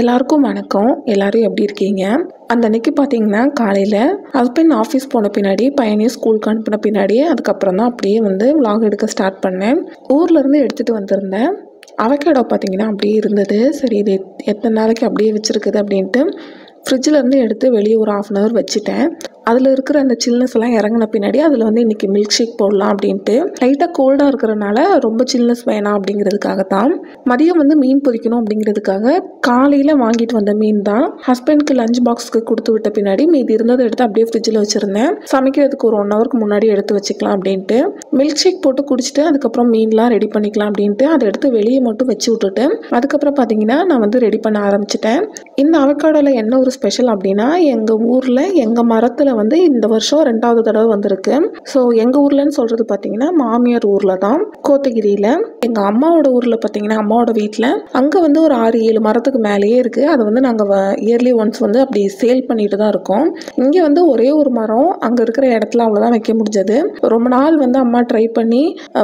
எல்லாருக்கும் வணக்கம். எல்லாரும் எப்படி இருக்கீங்க? அந்த அன்னைக்கு பார்த்தீங்கன்னா காலையில் ஹஸ்பண்ட் ஆஃபீஸ் போன பின்னாடி பையனையும் ஸ்கூலுக்கு அனுப்பின பின்னாடி அதுக்கப்புறம் தான் அப்படியே வந்து vlog எடுக்க ஸ்டார்ட் பண்ணேன். ஊர்லேருந்து எடுத்துகிட்டு வந்திருந்தேன். அவகேடோ பார்த்தீங்கன்னா அப்படியே இருந்தது. சரி இது எத்தனை நாளைக்கு அப்படியே வச்சுருக்குது அப்படின்ட்டு ஃப்ரிட்ஜிலேருந்து எடுத்து வெளியே ஒரு 1/2 hour வச்சுட்டேன். அதில் இருக்கிற அந்த சில்னஸ் எல்லாம் இறங்கின பின்னாடி அதில் வந்து இன்றைக்கி மில்க் ஷேக் போடலாம் அப்படின்ட்டு லைட்டாக கோல்டாக இருக்கிறனால ரொம்ப சில்னஸ் வேணாம் அப்படிங்கிறதுக்காக தான். மதியம் வந்து மீன் பொரிக்கணும் அப்படிங்கிறதுக்காக காலையில் வாங்கிட்டு வந்த மீன் தான் ஹஸ்பண்ட்க்கு லஞ்ச் பாக்ஸ்க்கு கொடுத்து விட்ட பின்னாடி மீதி இருந்ததை எடுத்து அப்படியே ஃப்ரிட்ஜில் வச்சுருந்தேன். சமைக்கிறதுக்கு ஒரு 1 hourக்கு முன்னாடி எடுத்து வச்சுக்கலாம் அப்படின்ட்டு மில்க் ஷேக் போட்டு குடிச்சிட்டு அதுக்கப்புறம் மீன்லாம் ரெடி பண்ணிக்கலாம் அப்படின்ட்டு அதை எடுத்து வெளியே மட்டும் வச்சு விட்டுட்டு அதுக்கப்புறம் பார்த்தீங்கன்னா நான் வந்து ரெடி பண்ண ஆரம்பிச்சிட்டேன். இந்த அவக்காடோவில் என்ன ஒரு ஸ்பெஷல் அப்படின்னா எங்கள் ஊரில் எங்கள் மரத்தில் வந்து இந்த வருஷம் 2வது தடவை வந்திருக்கு. ஸோ எங்கள் ஊர்லன்னு சொல்கிறது பார்த்தீங்கன்னா மாமியார் ஊரில் தான், கோத்தகிரியில். எங்கள் அம்மாவோட ஊரில் பார்த்தீங்கன்னா அம்மாவோட வீட்டில் அங்கே வந்து ஒரு 6-7 மரத்துக்கு மேலேயே இருக்குது. அது வந்து நாங்கள் இயர்லி ஒன்ஸ் வந்து அப்படி சேல் பண்ணிட்டு தான் இருக்கோம். இங்கே வந்து ஒரே ஒரு மரம் அங்கே இருக்கிற இடத்துல அவ்வளோதான் வைக்க முடிஞ்சது. ரொம்ப நாள் வந்து அம்மா ட்ரை பண்ணி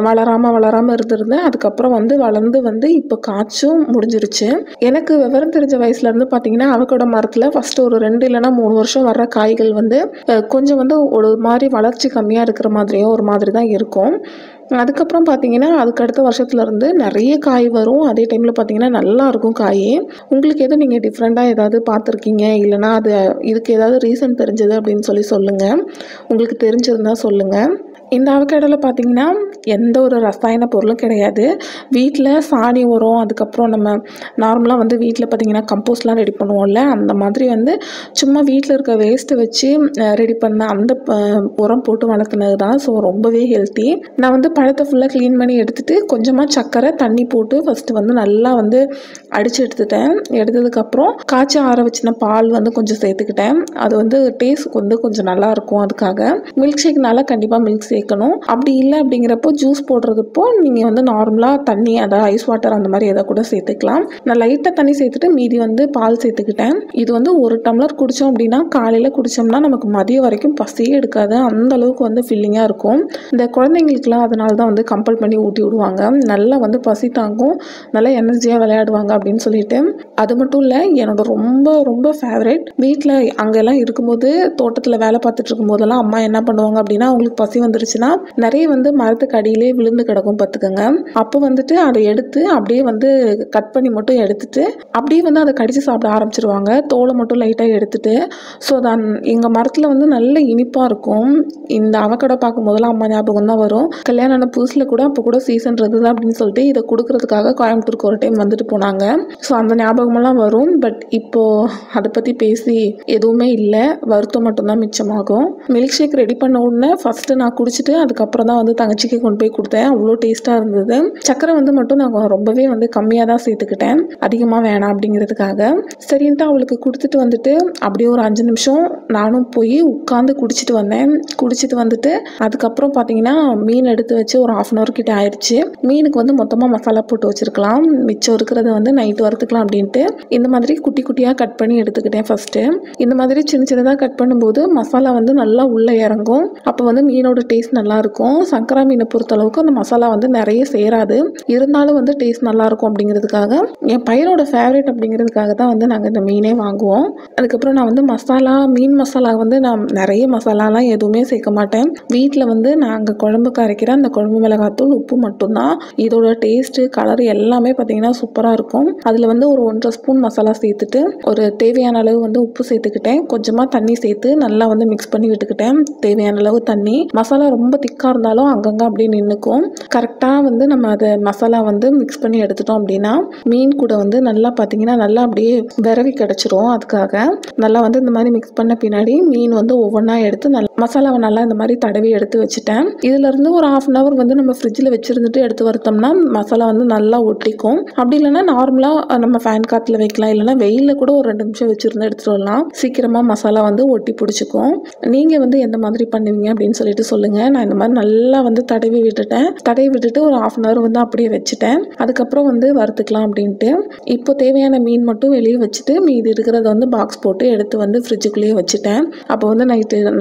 வளராமல் இருந்திருந்தேன். அதுக்கப்புறம் வந்து வளர்ந்து வந்து இப்போ காய்ச்சும் முடிஞ்சிருச்சு. எனக்கு விவரம் தெரிஞ்ச வயசுலேருந்து பார்த்தீங்கன்னா அவக்கோட மரத்தில் ஃபஸ்ட்டு ஒரு 2 இல்லைனா 3 வருஷம் வர்ற காய்கள் வந்து கொஞ்சம் வந்து ஒரு மாதிரி வளர்ச்சி கம்மியாக இருக்கிற மாதிரியோ ஒரு மாதிரி தான் இருக்கும். அதுக்கப்புறம் பார்த்தீங்கன்னா அதுக்கு அடுத்த வருஷத்துலேருந்து நிறைய காய் வரும். அதே டைமில் பார்த்தீங்கன்னா நல்லா இருக்கும் காய். உங்களுக்கு எதுவும் நீங்கள் டிஃப்ரெண்ட்டாக ஏதாவது பார்த்துருக்கீங்க இல்லைனா அது இதுக்கு ஏதாவது ரீசன் தெரிஞ்சது அப்படின்னு சொல்லுங்கள். உங்களுக்கு தெரிஞ்சிருந்தால் சொல்லுங்கள். இந்த அவகேடோவில் பார்த்தீங்கன்னா எந்த ஒரு ரசாயன பொருளும் கிடையாது. வீட்டில் சாணி உரம், அதுக்கப்புறம் நம்ம நார்மலாக வந்து வீட்டில் பார்த்தீங்கன்னா கம்போஸ்ட்லாம் ரெடி பண்ணுவோம்ல, அந்த மாதிரி வந்து சும்மா வீட்டில் இருக்க வேஸ்ட்டை வச்சு ரெடி பண்ண அந்த உரம் போட்டு வளர்த்துனது தான். ஸோ ரொம்பவே ஹெல்த்தி. நான் வந்து பழத்தை ஃபுல்லாக க்ளீன் பண்ணி எடுத்துகிட்டு கொஞ்சமாக சர்க்கரை தண்ணி போட்டு ஃபஸ்ட்டு வந்து நல்லா வந்து அடித்து எடுத்துட்டேன். எடுத்ததுக்கப்புறம் காய்ச்சி ஆற வச்சின பால் வந்து கொஞ்சம் சேர்த்துக்கிட்டேன். அது வந்து டேஸ்ட் வந்து கொஞ்சம் நல்லாயிருக்கும். அதுக்காக மில்க் ஷேக்னால கண்டிப்பாக மில்க் சேர்க்கணும். அப்படி இல்லை அப்படிங்கிறப்போ ஜூஸ் போடுறதுப்போ நீங்கள் வந்து நார்மலாக தண்ணி, அதாவது ஐஸ் வாட்டர் அந்த மாதிரி எதை கூட சேர்த்துக்கலாம். நான் லைட்டாக தண்ணி சேர்த்துட்டு மீதி வந்து பால் சேர்த்துக்கிட்டேன். இது வந்து 1 டம்ளர் குடித்தோம் அப்படின்னா காலையில் குடித்தோம்னா நமக்கு மதியம் வரைக்கும் பசியே எடுக்காது. அந்த அளவுக்கு வந்து ஃபில்லிங்காக இருக்கும். இந்த குழந்தைங்களுக்குலாம் அதனால தான் வந்து கம்பல் பண்ணி ஊட்டி விடுவாங்க. நல்லா வந்து பசி தாங்கும், நல்லா எனர்ஜியாக விளையாடுவாங்க அப்படின்னு சொல்லிட்டு. அது மட்டும் இல்லை, என்னோட ரொம்ப ரொம்ப ஃபேவரட். வீட்டில் அங்கெல்லாம் இருக்கும்போது தோட்டத்தில் வேலை பார்த்துட்டு இருக்கும்போதெல்லாம் அம்மா என்ன பண்ணுவாங்க அப்படின்னா அவங்களுக்கு பசி வந்துருச்சுன்னா நிறைய வந்து மரத்துக்கு அடியிலே விழுந்து கிடக்கும் பார்த்துக்கோங்க. அப்போ வந்துட்டு அதை எடுத்து அப்படியே வந்து கட் பண்ணி மட்டும் எடுத்துட்டு அப்படியே வந்து அதை கடிச்சு சாப்பிட ஆரம்பிச்சிருவாங்க. தோலை மட்டும் லைட்டாக எடுத்துட்டு. ஸோ தான் எங்கள் மரத்தில் வந்து நல்ல இனிப்பாக இருக்கும். இந்த அவக்கடை பார்க்கும் போதெல்லாம் அம்மா ஞாபகம் தான் வரும். கல்யாணம் ஆன புதுசில் கூட அப்போ கூட சீசன்றது தான் அப்படின்னு சொல்லிட்டு இதை கொடுக்கறதுக்காக கோயம்புத்தூருக்கு ஒரு டைம் வந்துட்டு போனாங்க. ஸோ அந்த ஞாபகமெல்லாம் வரும். பட் இப்போது அதை பற்றி பேசி எதுவுமே இல்லை, வருத்தம் மட்டும்தான் மிச்சமாகும். மில்க் ஷேக் ரெடி பண்ண உடனே ஃபஸ்ட்டு நான் குடிச்சிட்டு அதுக்கப்புறம் தான் வந்து தங்கச்சிக்கு கொண்டு போய் கொடுத்தேன். அவ்வளோ டேஸ்ட்டாக இருந்தது. சக்கரை வந்து மட்டும் நான் ரொம்பவே வந்து கம்மியாக தான் சேர்த்துக்கிட்டேன், அதிகமாக வேணாம் அப்படிங்கிறதுக்காக. சரின்ட்டு அவளுக்கு கொடுத்துட்டு வந்துட்டு அப்படியே ஒரு 5 நிமிஷம் நானும் போய் உட்காந்து குடிச்சிட்டு வந்தேன். குடிச்சிட்டு வந்துட்டு அதுக்கப்புறம் பார்த்தீங்கன்னா மீன் எடுத்து வச்சு ஒரு 1/2 hour கிட்ட ஆயிடுச்சு. மீனுக்கு வந்து மொத்தமாக மசாலா போட்டு வச்சுருக்கலாம், மிச்சம் இருக்கிறத வந்து நைட்டு வறுத்துக்கலாம் அப்படின்ட்டு இந்த மாதிரி குட்டி குட்டியாக கட் பண்ணி எடுத்துக்கிட்டேன். ஃபஸ்ட்டு இந்த மாதிரி சின்ன சின்னதாக கட் பண்ணும்போது மசாலா வந்து நல்லா உள்ளே இறங்கும். அப்போ வந்து மீனோட டேஸ்ட் நல்லாயிருக்கும். சங்கரா மீனை பொறுத்தளவுக்கு அந்த மசாலா வந்து நிறைய சேராது, இருந்தாலும் வந்து டேஸ்ட் நல்லாயிருக்கும் அப்படிங்கிறதுக்காக, என் பையனோட ஃபேவரட் அப்படிங்கிறதுக்காக தான் வந்து நாங்கள் இந்த மீனே வாங்குவோம். அதுக்கப்புறம் நான் வந்து மீன் மசாலா வந்து நான் நிறைய மசாலாலாம் எதுவுமே சேர்க்க மாட்டேன். வீட்டில் வந்து நாங்கள் குழம்புக்கு அரைக்கிற அந்த குழம்பு மிளகாத்தூள், உப்பு மட்டும்தான். இதோட டேஸ்ட்டு, கலர் எல்லாமே பார்த்தீங்கன்னா சூப்பராக இருக்கும். அதில் வந்து ஒரு 1.5 ஸ்பூன் மசாலா சேர்த்துட்டு ஒரு தேவையான அளவு வந்து உப்பு சேர்த்துக்கிட்டேன். கொஞ்சமாக தண்ணி சேர்த்து நல்லா வந்து மிக்ஸ் பண்ணி விட்டுக்கிட்டேன். தேவையான அளவு தண்ணி. மசாலா ரொம்ப திக்காக இருந்தாலும் அங்கங்கே அப்படியே நின்றுக்கும். கரெக்டாக வந்து நம்ம அதை மசாலா வந்து மிக்ஸ் பண்ணி எடுத்துட்டோம் அப்படின்னா மீன் கூட வந்து நல்லா பார்த்தீங்கன்னா நல்லா அப்படியே விரவி கிடச்சிரும். அதுக்காக நல்லா வந்து இந்த மாதிரி மிக்ஸ் பண்ண பின்னாடி மீன் வந்து ஒவ்வொன்றா எடுத்து மசாலாவை நல்லா இந்த மாதிரி தடவி எடுத்து வச்சுட்டேன். இதுலேருந்து ஒரு 1/2 hour வந்து நம்ம ஃப்ரிட்ஜில் வச்சுருந்துட்டு எடுத்து வறுத்தோம்னா மசாலா வந்து நல்லா ஒட்டிக்கும். அப்படி இல்லைன்னா நார்மலாக நம்ம ஃபேன் காற்றுல வைக்கலாம், இல்லைனா வெயிலில் கூட ஒரு 2 நிமிஷம் வச்சுருந்து எடுத்துகிட்டு வரலாம். சீக்கிரமாக மசாலா வந்து ஒட்டி பிடிச்சிக்கும். நீங்கள் வந்து எந்த மாதிரி பண்ணுவீங்க அப்படின்னு சொல்லிட்டு சொல்லுங்கள். நான் இந்த மாதிரி நல்லா வந்து தடவி விட்டுட்டு ஒரு 1/2 hour வந்து அப்படியே வச்சுட்டேன். அதுக்கப்புறம் வந்து வறுத்துக்கலாம் அப்படின்ட்டு. இப்போ தேவையான மீன் மட்டும் வெளியே வச்சுட்டு மீதி இருக்கிறத வந்து பாக்ஸ் போட்டு எடுத்து வந்து ஃப்ரிட்ஜுக்குள்ளேயே வச்சுட்டேன். அப்போ வந்து நைட்டு நம்ம வறுக்கிற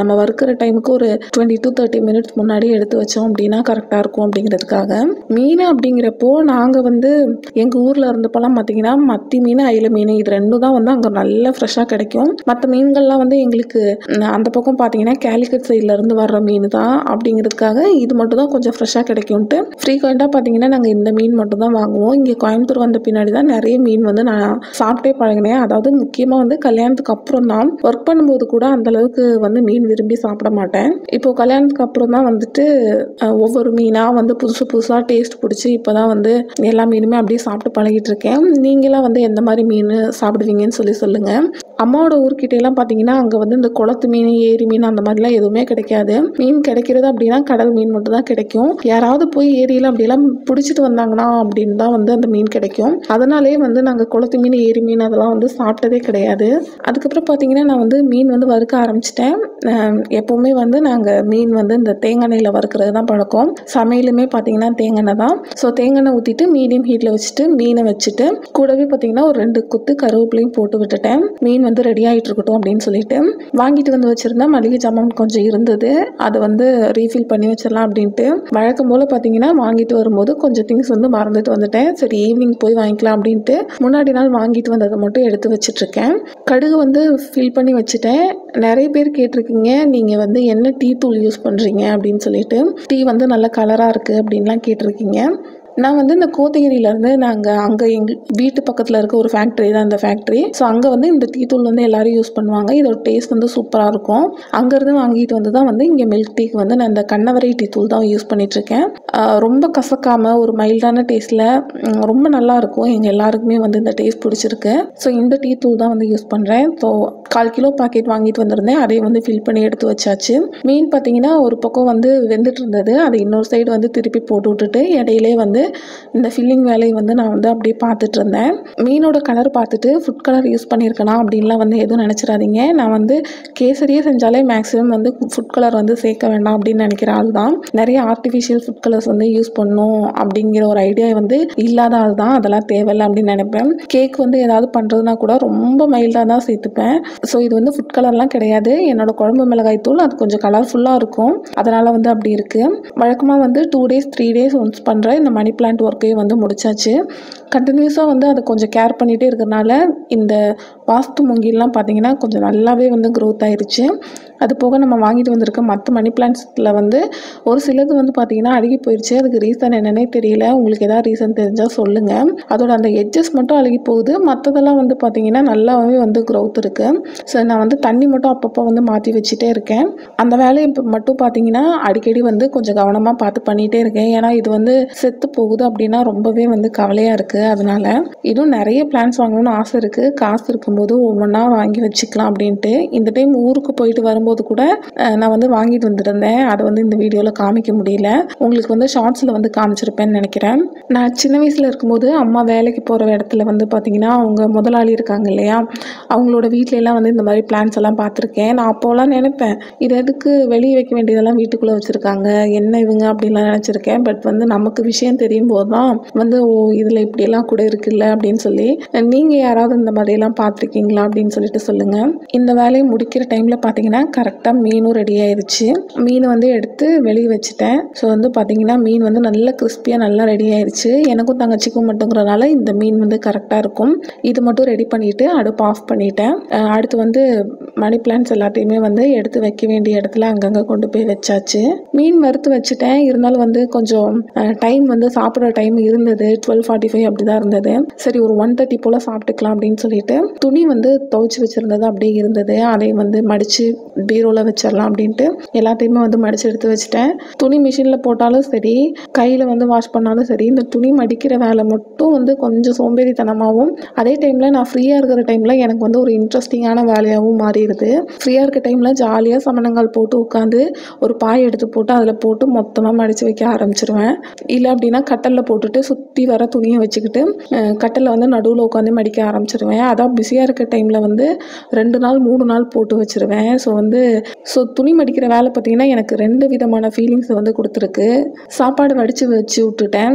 வைக்கிற டைமுக்கு ஒரு 20 to 30 மினிட்ஸ் முன்னாடி எடுத்து வச்சோம் அப்படின்னா கரெக்டாக இருக்கும் அப்படிங்கிறதுக்காக. மீன் அப்படிங்கிறப்போ நாங்கள் வந்து எங்கள் ஊரில் இருந்தப்போலாம் பார்த்தீங்கன்னா மத்தி மீன், அயில மீன் இது ரெண்டும் தான் வந்து அங்கே நல்லா ஃப்ரெஷ்ஷாக கிடைக்கும். மற்ற மீன்கள்லாம் வந்து எங்களுக்கு அந்த பக்கம் பார்த்தீங்கன்னா கேலிக்கட் சைட்லேருந்து வர்ற மீன் தான் அப்படிங்கிறதுக்காக இது மட்டும் தான் கொஞ்சம் ஃப்ரெஷ்ஷாக கிடைக்கும்ட்டு ஃப்ரீக்வெண்ட்டாக பார்த்தீங்கன்னா நாங்கள் இந்த மீன் மட்டும் தான் வாங்குவோம். இங்கே கோயம்புத்தூர் வந்த பின்னாடி தான் நிறைய மீன் வந்து நான் சாப்பிட்டே பழகினேன். அதாவது முக்கியமாக வந்து கல்யாணத்துக்கு அப்புறம் தான். ஒர்க் பண்ணும்போது கூட அந்தளவுக்கு வந்து மீன் விரும்பி சாப்பிட மாட்டேன். இப்போது கல்யாணத்துக்கு அப்புறம் தான் வந்துட்டு ஒவ்வொரு மீனாக வந்து புதுசாக டேஸ்ட் பிடிச்சி இப்போ தான் வந்து எல்லா மீனுமே அப்படியே சாப்பிட்டு பழகிட்டு இருக்கேன். நீங்களாம் வந்து எந்த மாதிரி மீன் சாப்பிடுவீங்கன்னு சொல்லுங்கள். அம்மாவோட ஊர்கிட்டையெல்லாம் பார்த்தீங்கன்னா அங்கே வந்து இந்த குளத்து மீன், ஏரி மீன் அந்த மாதிரிலாம் எதுவுமே கிடைக்காது. மீன் கிடைக்கிறது அப்படின்னா கடல் மீன் மட்டும் தான் கிடைக்கும். யாராவது போய் ஏரியில் அப்படியெல்லாம் பிடிச்சிட்டு வந்தாங்கன்னா அப்படின்னு தான் வந்து அந்த மீன் கிடைக்கும். அதனாலே வந்து நாங்கள் குளத்து மீன், ஏரி மீன் அதெல்லாம் வந்து சாப்பிட்டதே கிடையாது. அதுக்கப்புறம் பார்த்தீங்கன்னா நான் வந்து மீன் வந்து வறுக்க ஆரம்பிச்சிட்டேன். எப்போவுமே வந்து நாங்கள் மீன் வந்து இந்த தேங்காய் எண்ணெயில் வறுக்கிறது தான் பழக்கம். சமையலுமே பார்த்தீங்கன்னா தேங்காய் எண்ணெய் தான். ஸோ தேங்காய் எண்ணெய் ஊற்றிட்டு மீடியம் ஹீட்டில் வச்சுட்டு மீனை வச்சுட்டு கூடவே பார்த்தீங்கன்னா ஒரு 2 கொத்து கருவேப்பிலையும் போட்டு விட்டுட்டேன். மீன் வந்து ரெடி ஆகிட்டு இருக்கட்டும் அப்படின்னு சொல்லிட்டு வாங்கிட்டு வந்து வச்சுருந்தேன். மளிகை ஜாமான் கொஞ்சம் இருந்தது, அதை வந்து ரீஃபில் பண்ணி வச்சிடலாம் அப்படின்ட்டு. வழக்கம் போல் பார்த்தீங்கன்னா வாங்கிட்டு வரும்போது கொஞ்சம் திங்ஸ் வந்து மறந்துட்டு வந்துட்டேன். சரி ஈவினிங் போய் வாங்கிக்கலாம் அப்படின்ட்டு முன்னாடி நாள் வாங்கிட்டு வந்ததை மட்டும் எடுத்து வச்சிட்ருக்கேன். கடுகு வந்து ஃபில் பண்ணி வச்சுட்டேன். நிறைய பேர் கேட்டிருக்கீங்க நீங்கள் வந்து என்ன டீ தூள் யூஸ் பண்ணுறீங்க அப்படின்னு சொல்லிட்டு. டீ வந்து நல்ல கலராக இருக்குது அப்படின்லாம் கேட்டிருக்கீங்க. நான் வந்து இந்த கோத்தகிரியிலேருந்து நாங்கள் அங்கே எங்கள் வீட்டு பக்கத்தில் இருக்க ஒரு ஃபேக்ட்ரி தான் இந்த ஃபேக்ட்ரி. ஸோ அங்கே வந்து இந்த டீ தூள் வந்து எல்லோரும் யூஸ் பண்ணுவாங்க. இதோட டேஸ்ட் வந்து சூப்பராக இருக்கும். அங்கேருந்து வாங்கிட்டு வந்து தான் வந்து இங்கே மில்க் டீக்கு வந்து நான் இந்த கண்ணவரை டீ தூள் தான் யூஸ் பண்ணிகிட்ருக்கேன். ரொம்ப கசக்காமல் ஒரு மைல்டான டேஸ்ட்டில் ரொம்ப நல்லாயிருக்கும். எங்கள் எல்லாருக்குமே வந்து இந்த டேஸ்ட் பிடிச்சிருக்கு. ஸோ இந்த டீ தூள் தான் வந்து யூஸ் பண்ணுறேன். ஸோ 1/4 கிலோ பாக்கெட் வாங்கிட்டு வந்திருந்தேன். அதையும் வந்து ஃபில் பண்ணி எடுத்து வச்சாச்சு. மீன் பார்த்தீங்கன்னா ஒரு பக்கம் வந்து வெந்துட்டு இருந்தது, அது இன்னொரு சைடு வந்து திருப்பி போட்டு விட்டுட்டு இடையிலே வந்து இந்த ஃபில்லிங் வேலையை வந்து நான் வந்து அப்படியே பார்த்துட்டு இருந்தேன். மீனோட கலர் பார்த்துட்டு ஃபுட் கலர் யூஸ் பண்ணியிருக்கலாம் அப்படின்லாம் வந்து எதுவும் நினச்சிடாதீங்க. நான் வந்து கேசரியே செஞ்சாலே மேக்ஸிமம் வந்து ஃபுட் கலர் வந்து சேர்க்க வேண்டாம் அப்படின்னு நினைக்கிற ஆள் தான். நிறைய ஆர்டிஃபிஷியல் ஃபுட் கலர்ஸ் வந்து யூஸ் பண்ணணும் அப்படிங்கிற ஒரு ஐடியா வந்து இல்லாத ஆள் தான். அதெல்லாம் தேவையில்லை அப்படின்னு நினைப்பேன். கேக் வந்து ஏதாவது பண்ணுறதுனா கூட ரொம்ப மைல்டாக தான் சேர்த்துப்பேன். ஸோ இது வந்து ஃபுட் கலர்லாம் கிடையாது. என்னோட குழம்பு மிளகாய் தூள் அது கொஞ்சம் கலர்ஃபுல்லாக இருக்கும், அதனால் வந்து அப்படி இருக்குது. வழக்கமாக வந்து 2 days 3 days ஒன்ஸ் பண்ணுற இந்த மணி பிளான்ட் ஒர்க்கையும் வந்து முடிச்சாச்சு. கண்டினியூஸாக வந்து அதை கொஞ்சம் கேர் பண்ணிகிட்டே இருக்கிறனால இந்த வாஸ்து மூங்கில்லாம் பார்த்தீங்கன்னா கொஞ்சம் நல்லாவே வந்து க்ரோத் ஆயிடுச்சு. அது போக நம்ம வாங்கிட்டு வந்திருக்க மற்ற மணி பிளான்ட்ஸில் வந்து ஒரு சிலது வந்து பார்த்தீங்கன்னா அழுகி போயிடுச்சு. அதுக்கு ரீசன் என்னன்னே தெரியல. உங்களுக்கு ஏதாவது ரீசன் தெரிஞ்சால் சொல்லுங்கள். அதோட அந்த எட்ஜஸ் மட்டும் அழுகி போகுது, மற்றதெல்லாம் வந்து பார்த்தீங்கன்னா நல்லாவே வந்து க்ரோத் இருக்குது. ஸோ நான் வந்து தண்ணி மட்டும் அப்பப்போ வந்து மாற்றி வச்சுட்டே இருக்கேன். அந்த வேலையை மட்டும் பார்த்தீங்கன்னா அடிக்கடி வந்து கொஞ்சம் கவனமாக பார்த்து பண்ணிகிட்டே இருக்கேன். ஏன்னா இது வந்து செத்து போகுது அப்படின்னா ரொம்பவே வந்து கவலையாக இருக்குது. அதனால் இன்னும் நிறைய பிளான்ஸ் வாங்கணும்னு ஆசை இருக்குது. காசு இருக்கும்போது ஒவ்வொன்றா வாங்கி வச்சுக்கலாம் அப்படின்ட்டு. இந்த டைம் ஊருக்கு போயிட்டு வரும்போது கூட நான் வந்து வாங்கிட்டு வந்துருந்தேன். அதை வந்து இந்த வீடியோவில் காமிக்க முடியல. உங்களுக்கு வந்து ஷார்ட்ஸில் வந்து காமிச்சிருப்பேன்னு நினைக்கிறேன். நான் சின்ன வயசில் இருக்கும்போது அம்மா வேலைக்கு போகிற இடத்துல வந்து பார்த்திங்கன்னா அவங்க முதலாளி இருக்காங்க இல்லையா, அவங்களோட வீட்டிலலாம் வந்து இந்த மாதிரி பிளான்ஸ் எல்லாம் பார்த்துருக்கேன். நான் அப்போலாம் நினைப்பேன் இது எதுக்கு வெளியே வைக்க வேண்டியதெல்லாம் வீட்டுக்குள்ளே வச்சுருக்காங்க, என்ன இவங்க அப்படின்லாம் நினச்சிருக்கேன். பட் வந்து நமக்கு விஷயம் தெரியும் போது தான் வந்து ஓ இதில் இப்படியெல்லாம் கூட இருக்குல்ல அப்படின்னு சொல்லி. நீங்கள் யாராவது இந்த மாதிரியெல்லாம் பார்த்துருக்கீங்களா அப்படின்னு சொல்லிட்டு சொல்லுங்கள். இந்த வேலையை முடிக்கிற டைமில் பார்த்தீங்கன்னா கரெக்டாக மீனும் ரெடி ஆயிடுச்சு. மீன் வந்து எடுத்து வெளியே வச்சுட்டேன். ஸோ வந்து பார்த்தீங்கன்னா மீன் வந்து நல்லா கிறிஸ்பியாக நல்லா ரெடி ஆயிடுச்சு. எனக்கும் தங்கச்சிக்கும் மட்டுங்கிறதுனால இந்த மீன் வந்து கரெக்டாக இருக்கும். இது மட்டும் ரெடி பண்ணிவிட்டு அடுப்பு ஆஃப் பண்ணிட்டேன். அடுத்து வந்து மணி பிளான்ட்ஸ் எல்லாத்தையுமே வந்து எடுத்து வைக்க வேண்டிய இடத்துல அங்கங்கே கொண்டு போய் வச்சாச்சு. மீன் வறுத்து வச்சுட்டேன். இருந்தாலும் வந்து கொஞ்சம் டைம் வந்து சாப்பிட்ற டைம் இருந்தது, 12:45 அப்படி தான் இருந்தது. சரி ஒரு 1:30 போல் சாப்பிட்டுக்கலாம் அப்படின்னு சொல்லிட்டு துணி வந்து துவைச்சி வச்சுருந்தது அப்படியே இருந்தது. அதை வந்து மடித்து பீரோவில் வச்சிடலாம் அப்படின்ட்டு எல்லாத்தையுமே வந்து மடித்து எடுத்து வச்சுட்டேன். துணி மிஷினில் போட்டாலும் சரி, கையில் வந்து வாஷ் பண்ணாலும் சரி, இந்த துணி மடிக்கிற வேலை மட்டும் வந்து கொஞ்சம் சோம்பேறித்தனமாகவும் அதே டைமில் நான் ஃப்ரீயாக இருக்கிற டைமில் எனக்கு வந்து ஒரு இன்ட்ரெஸ்டிங்கான வேலையாகவும் மாறிடுது. ஃப்ரீயாக இருக்க டைமில் ஜாலியாக சமணங்கால் போட்டு உட்காந்து ஒரு பாய் எடுத்து போட்டு அதில் போட்டு மொத்தமாக மடித்து வைக்க ஆரம்பிச்சிருவேன். இல்லை அப்படின்னா கட்டலில் போட்டுட்டு சுற்றி வர துணியை வச்சுக்கிட்டு கட்டலில் வந்து நடுவில் உட்காந்து மடிக்க ஆரம்பிச்சிருவேன். அதான் பிஸியாக இருக்க டைமில் வந்து 2 நாள் 3 நாள் போட்டு வச்சுருவேன். ஸோ துணி மடிக்கிற வேலை பார்த்திங்கன்னா எனக்கு 2 விதமான ஃபீலிங்ஸை வந்து கொடுத்துருக்கு. சாப்பாடு வடித்து வச்சு விட்டுட்டேன்.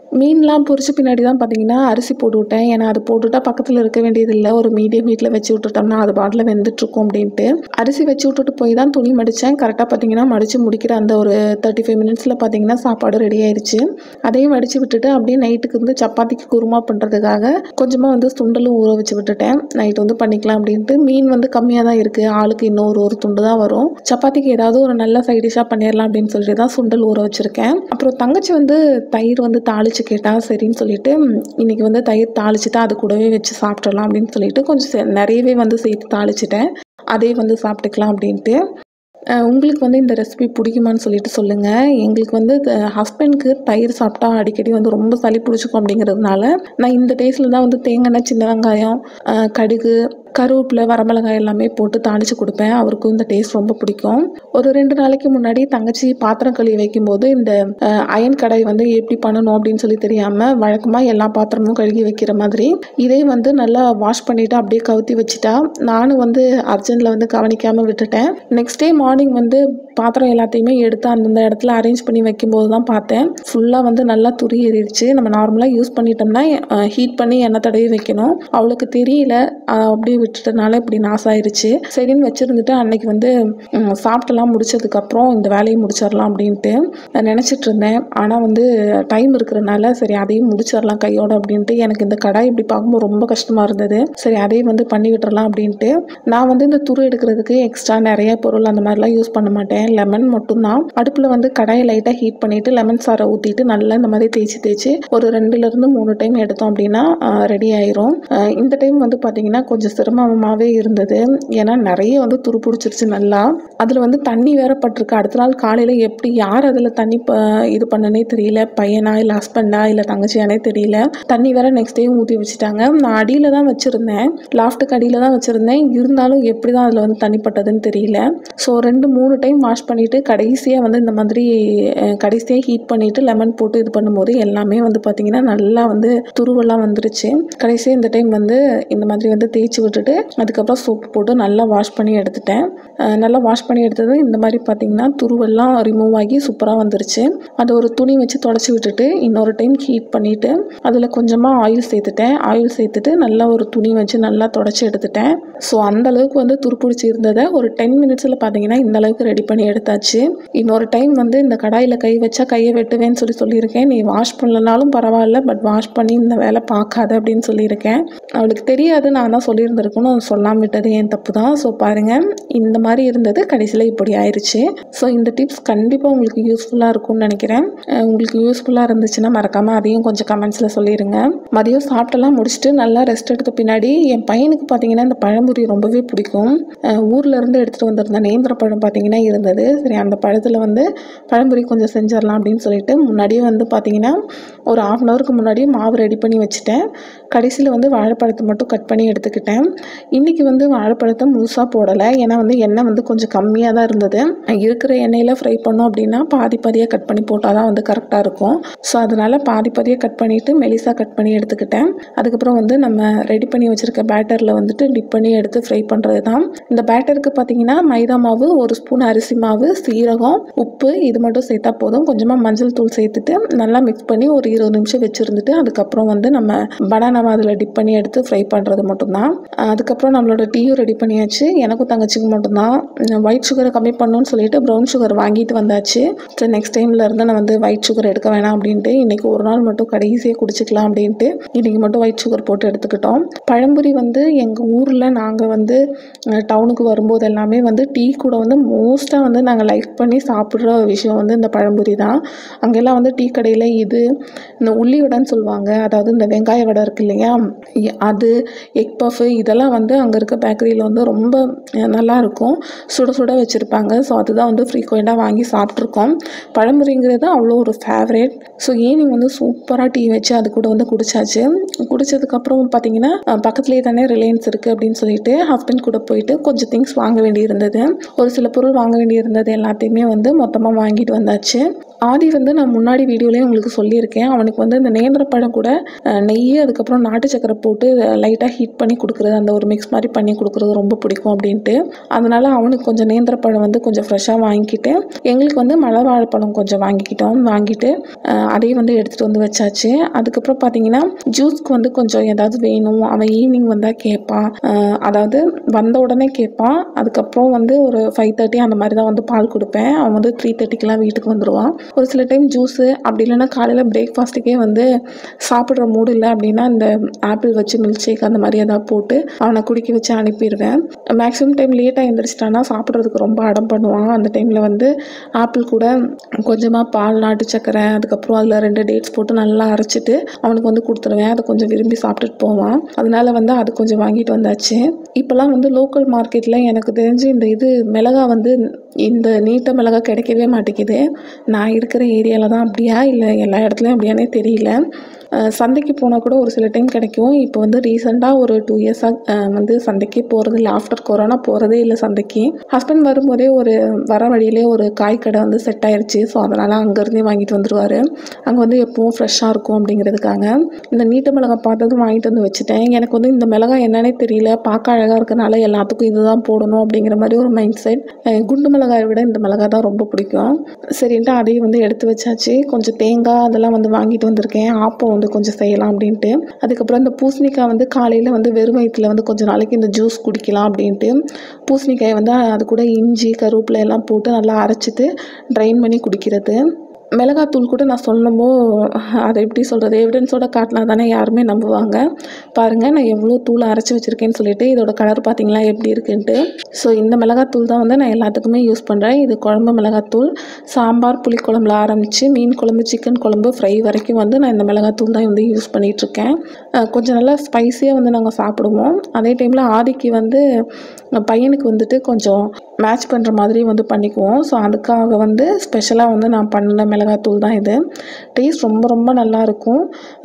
மீன்லாம் பொரிச்ச பின்னாடி தான் பார்த்தீங்கன்னா அரிசி போட்டு விட்டேன். ஏன்னா அது போட்டுவிட்டா பக்கத்தில் இருக்க வேண்டியதில்லை, ஒரு மீடியம் ஹீட்டில் வச்சு விட்டுட்டோம்னா அது பாட்டில் வெந்துட்டுருக்கும் அப்படின்ட்டு. அரிசி வச்சு விட்டுட்டு போய் தான் துணி மடித்தேன். கரெக்டாக பார்த்தீங்கன்னா மடித்து முடிக்கிற அந்த ஒரு 35 மினிட்ஸில் பார்த்தீங்கன்னா சாப்பாடு ரெடி ஆயிடுச்சு. அதையும் வடித்து விட்டுட்டு அப்படியே நைட்டுக்கு வந்து சப்பாத்திக்கு குருமா பண்ணுறதுக்காக கொஞ்சமாக வந்து சுண்டலும் ஊற வச்சு விட்டுட்டேன். நைட்டு வந்து பண்ணிக்கலாம் அப்படின்ட்டு. மீன் வந்து கம்மியாக தான் இருக்குது, ஆளுக்கு இன்னும் ஒரு துண்டு தான் வரும். சப்பாத்திக்கு ஏதாவது ஒரு நல்ல சைட் டிஷ்ஷாக பண்ணிடலாம் அப்படின்னு சொல்லிட்டு தான் சுண்டல் ஊற வச்சுருக்கேன். அப்புறம் தங்கச்சி வந்து தயிர் வந்து தாளிச்சு கேட்டால் சரின்னு சொல்லிட்டு இன்றைக்கி வந்து தயிர் தாளிச்சுட்டு அது கூடவே வச்சு சாப்பிட்றலாம் அப்படின்னு சொல்லிட்டு கொஞ்சம் நிறையவே வந்து சேர்த்து தாளிச்சிட்டேன். அதே வந்து சாப்பிட்டுக்கலாம் அப்படின்ட்டு. உங்களுக்கு வந்து இந்த ரெசிபி பிடிக்குமான்னு சொல்லிட்டு சொல்லுங்கள். எங்களுக்கு வந்து ஹஸ்பண்ட்க்கு தயிர் சாப்பிட்டா அடிக்கடி வந்து ரொம்ப சளி பிடிச்சிக்கும் அப்படிங்கிறதுனால நான் இந்த டேஸ்ட்டில் தான் வந்து தேங்காய் எண்ணெய், சின்ன வெங்காயம், கடுகு, கருவேப்பிலை, வரமிளகாய் எல்லாமே போட்டு தாளித்து கொடுப்பேன். அவருக்கும் இந்த டேஸ்ட் ரொம்ப பிடிக்கும். ஒரு 2 நாளைக்கு முன்னாடி தங்கச்சி பாத்திரம் கழுவி வைக்கும்போது இந்த அயன் கடாய் வந்து எப்படி பண்ணணும் அப்படின்னு சொல்லி தெரியாமல் வழக்கமாக எல்லா பாத்திரமும் கழுவி வைக்கிற மாதிரி இதே வந்து நல்லா வாஷ் பண்ணிவிட்டு அப்படியே கவுத்தி வச்சுட்டா. நானும் வந்து அர்ஜென்ட்டில் வந்து கவனிக்காமல் விட்டுட்டேன். நெக்ஸ்ட் டே மார்னிங் வந்து பாத்திரம் எல்லாத்தையுமே எடுத்து அந்தந்த இடத்துல அரேஞ்ச் பண்ணி வைக்கும்போது தான் பார்த்தேன் ஃபுல்லாக வந்து நல்லா துரி ஏறிடுச்சு. நம்ம நார்மலாக யூஸ் பண்ணிட்டோம்னா ஹீட் பண்ணி எண்ணெய் தடவி வைக்கணும். அவளுக்கு தெரியல, அப்படியே விட்டுட்டனால இப்படி நாசாயிருச்சு. சரின்னு வச்சுருந்துட்டு அன்னைக்கு வந்து சாப்பிட்டெல்லாம் முடிச்சதுக்கப்புறம் இந்த வேலையை முடிச்சிடலாம் அப்படின்ட்டு நினச்சிட்டு இருந்தேன். ஆனால் வந்து டைம் இருக்கிறனால சரி அதையும் முடிச்சிடலாம் கையோட அப்படின்ட்டு. எனக்கு இந்த கடாய் இப்படி பார்க்கும்போது ரொம்ப கஷ்டமாக இருந்தது. சரி அதையும் வந்து பண்ணி விட்டுறலாம் அப்படின்ட்டு. நான் வந்து இந்த துரு எடுக்கிறதுக்கு எக்ஸ்ட்ரா நிறைய பொருள் அந்த மாதிரிலாம் யூஸ் பண்ண மாட்டேன். லெமன் மட்டும்தான். அடுப்பில் வந்து கடாயை லைட்டாக ஹீட் பண்ணிவிட்டு லெமன் சாரை ஊற்றிட்டு நல்லா இந்த மாதிரி தேய்ச்சி ஒரு 2லேருந்து 3 டைம் எடுத்தோம் அப்படின்னா ரெடி ஆயிரும். இந்த டைம் வந்து பார்த்திங்கன்னா கொஞ்சம் சிரமமாகவே இருந்தது. ஏன்னா நிறைய வந்து துரு பிடிச்சிருச்சு நல்லா. அதில் வந்து தண்ணி வேற பட்டிருக்கு. அடுத்த நாள் காலையில் எப்படி யார் அதில் தண்ணி இது பண்ணனே தெரியல. பையனா இல்லை ஹஸ்பண்டா இல்லை தங்கச்சியானே தெரியல. தண்ணி வேற நெக்ஸ்ட் டே ஊற்றி வச்சுட்டாங்க. நான் அடியில் தான் வச்சுருந்தேன், லாஃப்ட்டுக்கு அடியில் தான் வச்சுருந்தேன். இருந்தாலும் எப்படி தான் அதில் வந்து தண்ணி பட்டதுன்னு தெரியல. ஸோ 2-3 டைம் வாஷ் பண்ணிவிட்டு கடைசியாக வந்து இந்த மாதிரி கடைசியாக ஹீட் பண்ணிவிட்டு லெமன் போட்டு இது பண்ணும்போது எல்லாமே வந்து பார்த்திங்கன்னா நல்லா வந்து துருவெல்லாம் வந்துருச்சு. கடைசியாக இந்த டைம் வந்து இந்த மாதிரி வந்து தேய்ச்சி விட்டுட்டு அதுக்கப்புறம் சோப்பு போட்டு நல்லா வாஷ் பண்ணி எடுத்துட்டேன். நல்லா வாஷ் பண்ணி எடுத்தது இந்த மாதிரி பார்த்திங்கன்னா துருவெல்லாம் ரிமூவ் ஆகி சூப்பராக வந்துருச்சு. அதை ஒரு துணி வச்சு தொடச்சி விட்டுட்டு இன்னொரு டைம் ஹீட் பண்ணிவிட்டு அதில் கொஞ்சமாக ஆயில் சேர்த்துட்டேன். ஆயில் சேர்த்துட்டு நல்லா ஒரு துணி வச்சு நல்லா தொடச்சி எடுத்துட்டேன். ஸோ அந்தளவுக்கு வந்து துருப்பிடிச்சி இருந்ததை ஒரு 10 மினிட்ஸில் பார்த்திங்கன்னா இந்த அளவுக்கு ரெடி பண்ணி எடுத்தாச்சு. இன்னொரு டைம் வந்து இந்த கடாயில் கை வச்சா கையை வெட்டுவேன்னு சொல்லியிருக்கேன். நீ வாஷ் பண்ணலனாலும் பரவாயில்ல, பட் வாஷ் பண்ணி இந்த வேலை பார்க்காத அப்படின்னு சொல்லியிருக்கேன். அவளுக்கு தெரியாது, நான் தான் சொல்லியிருந்திருக்கணும், சொல்லாமல் விட்டது என் தப்பு தான். ஸோ பாருங்கள், இந்த மாதிரி இருந்தது, கடைசியில் இப்படி ஆயிடுச்சு. ஸோ இந்த டிப்ஸ் கண்டிப்பாக உங்களுக்கு யூஸ்ஃபுல்லாக இருக்கும்னு நினைக்கிறேன். உங்களுக்கு யூஸ்ஃபுல்லாக இருந்துச்சுன்னா மறக்காமல் அதையும் கொஞ்சம் கமெண்ட்ஸில் சொல்லிடுங்க. மதியம் சாப்பிட்டெல்லாம் முடிச்சுட்டு நல்லா ரெஸ்ட் எடுத்த பின்னாடி என் பையனுக்கு பார்த்தீங்கன்னா இந்த பழம்புரி ரொம்பவே பிடிக்கும். ஊர்லேருந்து எடுத்துகிட்டு வந்திருந்த நேந்திர பழம் பார்த்தீங்கன்னா இருந்தது. சரி அந்த பழத்தில் வந்து பழம்புரி கொஞ்சம் செஞ்சிடலாம் அப்படின்னு சொல்லிட்டு முன்னாடியே வந்து பார்த்தீங்கன்னா ஒரு 1/2 அன் ஹவருக்கு முன்னாடியே மாவு ரெடி பண்ணி வச்சுட்டேன். கடைசியில் வந்து வாழைப்பழத்தை மட்டும் கட் பண்ணி எடுத்துக்கிட்டேன். இன்றைக்கி வந்து வாழைப்பழத்தை முழுசாக போடலை, ஏன்னா வந்து எண்ணெய் வந்து கொஞ்சம் கம்மியாக தான் இருந்தது. இருக்கிற எண்ணெயில் ஃப்ரை பண்ணோம் அப்படின்னா பாதி பாதியாக கட் பண்ணி போட்டால் தான் வந்து கரெக்டாக இருக்கும். ஸோ அதனால் பாதி பாதியாக கட் பண்ணிவிட்டு மெலிசாக கட் பண்ணி எடுத்துக்கிட்டேன். அதுக்கப்புறம் வந்து நம்ம ரெடி பண்ணி வச்சுருக்க பேட்டரில் வந்துட்டு டிப் பண்ணி எடுத்து ஃப்ரை பண்ணுறது தான். இந்த பேட்டருக்கு பார்த்தீங்கன்னா மைதா மாவு, 1 ஸ்பூன் அரிசி மாவு, சீரகம், உப்பு இது மட்டும் சேர்த்தா போதும். கொஞ்சமாக மஞ்சள் தூள் சேர்த்துட்டு நல்லா மிக்ஸ் பண்ணி ஒரு 20 நிமிஷம் வச்சுருந்துட்டு அதுக்கப்புறம் வந்து நம்ம பனானாவை அதில் டிப் பண்ணி எடுத்து ஃப்ரை பண்ணுறது மட்டும்தான். அதுக்கப்புறம் நம்மளோட டீயும் ரெடி பண்ணியாச்சு. எனக்கும் தங்கச்சிக்கு மட்டும்தான். ஒயிட் சுகரை கம்மி பண்ணணும்னு சொல்லிட்டு ப்ரௌன் சுகர் வாங்கிட்டு வந்தாச்சு. ஸோ நெக்ஸ்ட் டைமில் இருந்து நான் வந்து ஒயிட் சுகர் எடுக்க வேணாம் அப்படின்ட்டு இன்றைக்கி ஒரு நாள் மட்டும் கடைசியாக குடிச்சிக்கலாம் அப்படின்ட்டு இன்றைக்கி மட்டும் ஒயிட் சுகர் போட்டு எடுத்துக்கிட்டோம். பழம்புரி வந்து எங்கள் ஊரில் நாங்கள் வந்து டவுனுக்கு வரும்போது எல்லாமே வந்து டீ கூட வந்து மோஸ்ட்டாக வந்து நாங்கள் லைக் பண்ணி சாப்பிட்ற விஷயம் வந்து இந்த பழம்புரி தான். அங்கெல்லாம் வந்து டீ கடையில் இது இந்த உள்ளி வடைன்னு சொல்லுவாங்க, அதாவது இந்த வெங்காய வடை இருக்கு இல்லையா, அது எக் பஃப் இதெல்லாம் வந்து அங்கே இருக்க பேக்கரியில் வந்து ரொம்ப நல்லாயிருக்கும், சுட சுட வச்சுருப்பாங்க. ஸோ அதுதான் வந்து ஃப்ரீக்வெண்ட்டாக வாங்கி சாப்பிட்ருக்கோம். பழம்புரிங்கிறது அவ்வளோ ஒரு ஃபேவரேட். ஸோ ஈவினிங் வந்து சூப்பராக டீ வச்சு அது கூட வந்து குடிச்சாச்சு. குடித்ததுக்கப்புறம் பார்த்திங்கன்னா பக்கத்துலேயே தானே ரிலையன்ஸ் இருக்குது அப்படின்னு சொல்லிட்டு ஹஸ்பண்ட் கூட போயிட்டு கொஞ்சம் திங்ஸ் வாங்க வேண்டி இருந்தது. ஒரு சில பொருள் வாங்க வேண்டி இருந்தது எல்லாத்தையுமே வந்து மொத்தமாக வாங்கிட்டு வந்தாச்சு. ஆதி வந்து நான் முன்னாடி வீடியோலேயே உங்களுக்கு சொல்லியிருக்கேன். அவனுக்கு வந்து இந்த நேந்திரப்பழம் கூட நெய் அதுக்கப்புறம் நாட்டு சக்கரை போட்டு லைட்டாக ஹீட் பண்ணி கொடுக்குறது, அந்த ஒரு மிக்ஸ் மாதிரி பண்ணி கொடுக்குறது ரொம்ப பிடிக்கும் அப்படின்ட்டு. அதனால் அவனுக்கு கொஞ்சம் நேந்திரப்பழம் வந்து கொஞ்சம் ஃப்ரெஷ்ஷாக வாங்கிக்கிட்டு எங்களுக்கு வந்து மலை வாழைப்பழம் கொஞ்சம் வாங்கிட்டு அதையும் வந்து எடுத்துகிட்டு வந்து வச்சாச்சு. அதுக்கப்புறம் பார்த்தீங்கன்னா ஜூஸ்க்கு வந்து கொஞ்சம் ஏதாவது வேணும். அவன் ஈவினிங் வந்தால் கேட்பான். அதாவது வந்த உடனே கேட்பான். அதுக்கப்புறம் வந்து ஒரு 5:30 அந்த மாதிரி தான் வந்து பால் கொடுப்பேன். அவன் வந்து 3:30க்கெலாம் வீட்டுக்கு வந்துடுவான். ஒரு சில டைம் ஜூஸு அப்படி இல்லைன்னா காலையில் பிரேக்ஃபாஸ்ட்டுக்கே வந்து சாப்பிட்ற மூடு இல்லை அப்படின்னா இந்த ஆப்பிள் வச்சு மில்க்ஷேக் அந்த மாதிரி ஏதாவது போட்டு அவனை குடிக்க வச்சு அனுப்பிடுவேன். மேக்ஸிமம் டைம் லேட்டாக எழுந்திரிச்சிட்டானா சாப்பிட்றதுக்கு ரொம்ப அடம் பண்ணுவான். அந்த டைமில் வந்து ஆப்பிள் கூட கொஞ்சமாக பால், நாட்டு சக்கரை, அதுக்கப்புறம் அதில் 2 டேட்ஸ் போட்டு நல்லா அரைச்சிட்டு அவனுக்கு வந்து கொடுத்துருவேன். அதை கொஞ்சம் விரும்பி சாப்பிட்டுட்டு போவான். அதனால வந்து அது கொஞ்சம் வாங்கிட்டு வந்தாச்சு. இப்போல்லாம் வந்து லோக்கல் மார்க்கெட்டில் எனக்கு தெரிஞ்சு இந்த மிளகா வந்து இந்த நீட்ட மிளகா கிடைக்கவே மாட்டேங்குது. நான் இருக்கிற ஏரியாவில் தான் அப்படியா இல்லை எல்லா இடத்துலையும் அப்படியானே தெரியல. சந்தைக்கு போனால் கூட ஒரு சில டைம் கிடைக்கும். இப்போ வந்து ரீசெண்டாக ஒரு 2 இயர்ஸாக வந்து சந்தைக்கே போகிறது இல்லை. ஆஃப்டர் கொரோனா போகிறதே இல்லை சந்தைக்கு. ஹஸ்பண்ட் வரும்போதே வர வழியிலே ஒரு காய் கடை வந்து செட் ஆயிடுச்சு. ஸோ அதனால் அங்கேருந்தே வாங்கிட்டு வந்துடுவார். அங்கே வந்து எப்பவும் ஃப்ரெஷ்ஷாக இருக்கும் அப்படிங்கிறதுக்காக இந்த நீட்ட மிளகா பார்த்ததும் வாங்கிட்டு வந்து வச்சுட்டேன். எனக்கு வந்து இந்த மிளகா என்னன்னே தெரியல, பார்க்க அழகாக இருக்கனால எல்லாத்துக்கும் இதுதான் போடணும் அப்படிங்கிற மாதிரி ஒரு மைண்ட் செட். குண்டு மிளகாயை விட இந்த மிளகா தான் ரொம்ப பிடிக்கும். சரின்ட்டு அதையும் வந்து எடுத்து வச்சாச்சு. கொஞ்சம் தேங்காய் அதெல்லாம் வந்து வாங்கிட்டு வந்திருக்கேன். ஆப்பம் வந்து கொஞ்சம் செய்யலாம் அப்படின்ட்டு. அதுக்கப்புறம் இந்த பூசணிக்காய் வந்து காலையில் வந்து வெறும் வயிற்றில் வந்து கொஞ்சம் நாளைக்கு இந்த ஜூஸ் குடிக்கலாம் அப்படின்ட்டு பூசணிக்காயை வந்து அது கூட இஞ்சி, கருவேப்பிலை எல்லாம் போட்டு நல்லா அரைச்சிட்டு ட்ரைன் பண்ணி குடிக்கிறது. மிளகாத்தூள் கூட நான் சொல்லணுமோ அதை எப்படி சொல்கிறது, எவிடன்ஸோட காட்டினா தானே யாருமே நம்புவாங்க. பாருங்கள் நான் எவ்வளோ தூள் அரைச்சி வச்சுருக்கேன்னு சொல்லிட்டு. இதோட கலர் பார்த்தீங்களா எப்படி இருக்குன்ட்டு. ஸோ இந்த மிளகாத்தூள் தான் வந்து நான் எல்லாத்துக்குமே யூஸ் பண்ணுறேன். இது குழம்பு மிளகாத்தூள். சாம்பார், புளிக்குழம்புல ஆரம்பித்து மீன் குழம்பு, சிக்கன் குழம்பு, ஃப்ரை வரைக்கும் வந்து நான் இந்த மிளகாத்தூள் தான் வந்து யூஸ் பண்ணிகிட்ருக்கேன். கொஞ்சம் நல்லா ஸ்பைஸியாக வந்து நாங்கள் சாப்பிடுவோம். அதே டைமில் ஆதிக்கு வந்து பையனுக்கு வந்துட்டு கொஞ்சம் மேட்ச் பண்ணுற மாதிரி வந்து பண்ணிக்குவோம். ஸோ அதுக்காக வந்து ஸ்பெஷலாக வந்து நான் பண்ண மிளகாத்தூள் தான் இது. டேஸ்ட் ரொம்ப ரொம்ப நல்லாயிருக்கும்.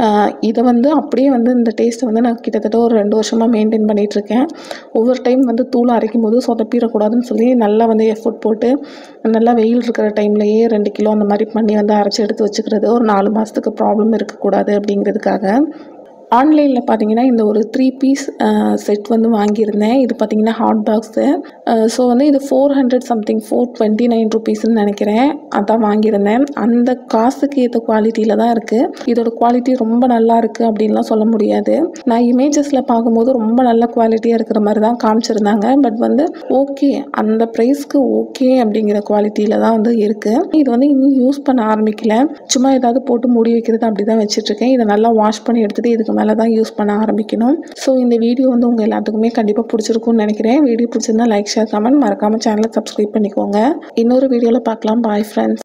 இதை வந்து அப்படியே வந்து இந்த டேஸ்ட்டை வந்து நான் கிட்டத்தட்ட ஒரு 2 வருஷமாக மெயின்டைன் பண்ணிகிட்ருக்கேன். ஒவ்வொரு டைம் வந்து தூள் அரைக்கும் போது சொதப்பிடக்கூடாதுன்னு சொல்லி நல்லா வந்து எஃபோர்ட் போட்டு நல்லா வெயில் இருக்கிற டைம்லேயே 2 கிலோ அந்த மாதிரி பண்ணி வந்து அரைச்சி எடுத்து வச்சுக்கிறது. ஒரு 4 மாதத்துக்கு ப்ராப்ளம் இருக்கக்கூடாது அப்படிங்கிறதுக்காக. ஆன்லைனில் பார்த்தீங்கன்னா இந்த ஒரு 3 பீஸ் செட் வந்து வாங்கியிருந்தேன். இது பார்த்தீங்கன்னா ஹாட் பாக்ஸு. ஸோ வந்து இது 400 சம்திங் 429 ருபீஸ்ன்னு நினைக்கிறேன். அதான் வாங்கியிருந்தேன். அந்த காசுக்கு ஏற்ற குவாலிட்டியில் தான் இருக்குது. இதோட குவாலிட்டி ரொம்ப நல்லா இருக்குது அப்படின்லாம் சொல்ல முடியாது. நான் இமேஜஸில் பார்க்கும்போது ரொம்ப நல்ல குவாலிட்டியாக இருக்கிற மாதிரி தான் காமிச்சிருந்தாங்க. பட் வந்து ஓகே, அந்த ப்ரைஸ்க்கு ஓகே அப்படிங்கிற குவாலிட்டியில் தான் வந்து இருக்குது. இது வந்து இன்னும் யூஸ் பண்ண ஆரம்பிக்கல. சும்மா ஏதாவது போட்டு மூடி வைக்கிறது அப்படி தான் வச்சுட்ருக்கேன். இதை நல்லா வாஷ் பண்ணி எடுத்துகிட்டு இதுக்கு மேலே தான் யூஸ் பண்ண ஆரம்பிக்கணும். ஸோ இந்த வீடியோ வந்து உங்கள் எல்லாத்துக்குமே கண்டிப்பாக பிடிச்சிருக்கும்னு நினைக்கிறேன். வீடியோ பிடிச்சிருந்தா லைக், ஷேர், கமெண்ட், மறக்காமல் சேனலை சப்ஸ்கிரைப் பண்ணிக்கோங்க. இன்னொரு வீடியோவில் பார்க்கலாம். Bye friends.